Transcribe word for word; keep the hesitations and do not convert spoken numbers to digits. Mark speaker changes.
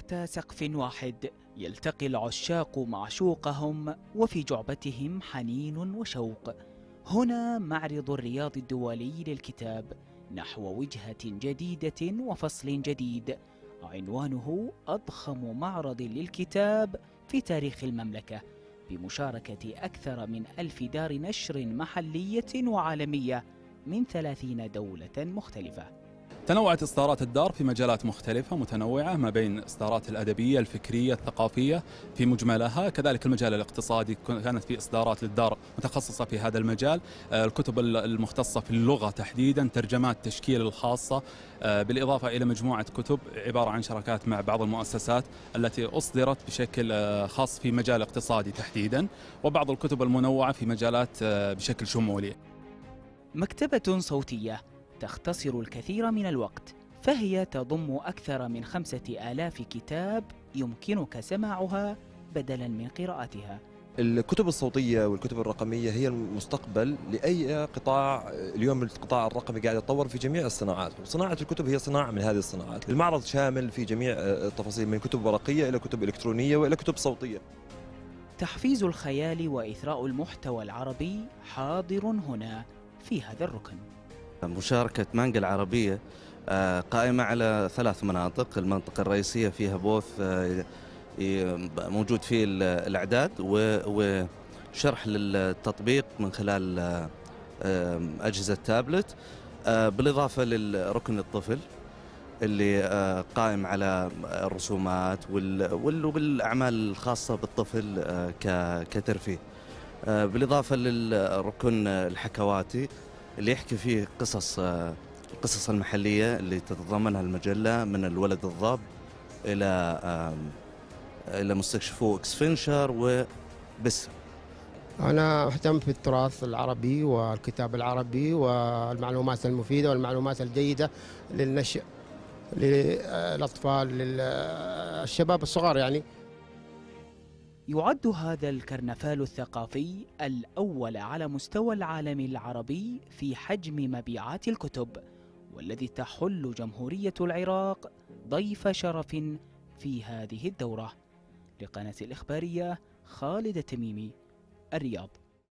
Speaker 1: تحت سقف واحد يلتقي العشاق معشوقهم وفي جعبتهم حنين وشوق. هنا معرض الرياض الدولي للكتاب نحو وجهة جديدة وفصل جديد، عنوانه أضخم معرض للكتاب في تاريخ المملكة، بمشاركة أكثر من ألف دار نشر محلية وعالمية من ثلاثين دولة مختلفة.
Speaker 2: تنوعت إصدارات الدار في مجالات مختلفة متنوعة، ما بين إصدارات الأدبية، الفكرية، الثقافية في مجملها، كذلك المجال الاقتصادي كانت في إصدارات للدار متخصصة في هذا المجال، الكتب المختصة في اللغة تحديدا، ترجمات تشكيل الخاصة، بالإضافة إلى مجموعة كتب عبارة عن شراكات مع بعض المؤسسات التي أصدرت بشكل خاص في مجال اقتصادي تحديدا، وبعض الكتب المنوعة في مجالات بشكل شمولي.
Speaker 1: مكتبة صوتية تختصر الكثير من الوقت، فهي تضم أكثر من خمسة آلاف كتاب يمكنك سماعها بدلاً من قراءتها.
Speaker 3: الكتب الصوتية والكتب الرقمية هي المستقبل لأي قطاع. اليوم القطاع الرقمي قاعد يتطور في جميع الصناعات، وصناعة الكتب هي صناعة من هذه الصناعات. المعرض شامل في جميع التفاصيل، من كتب ورقية إلى كتب إلكترونية وإلى كتب صوتية.
Speaker 1: تحفيز الخيال وإثراء المحتوى العربي حاضر هنا في هذا الركن.
Speaker 4: مشاركة مانجا العربية قائمة على ثلاث مناطق. المنطقة الرئيسية فيها بوث موجود فيه الإعداد وشرح للتطبيق من خلال أجهزة تابلت، بالإضافة للركن الطفل اللي قائم على الرسومات والأعمال الخاصة بالطفل كترفيه، بالإضافة للركن الحكواتي اللي يحكي فيه قصص القصص المحلية اللي تتضمنها المجلة، من الولد الضب إلى إلى مستكشفو إكسفنشر وبس.
Speaker 5: أنا أهتم في التراث العربي والكتاب العربي والمعلومات المفيدة والمعلومات الجيدة للنشء، للأطفال، للشباب الصغار. يعني
Speaker 1: يعد هذا الكرنفال الثقافي الأول على مستوى العالم العربي في حجم مبيعات الكتب، والذي تحل جمهورية العراق ضيف شرف في هذه الدورة. لقناة الإخبارية، خالد التميمي، الرياض.